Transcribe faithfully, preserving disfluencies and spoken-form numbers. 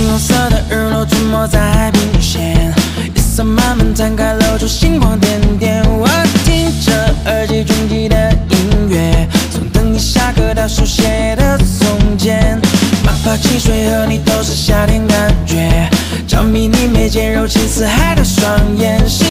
红色的日落沉没在海平线，夜色慢慢摊开，露出星光点点。我听着耳机中记的音乐，从等你下课到书写的从前，马跑汽水和你都是夏天感觉，着迷你眉间柔情似海的双眼。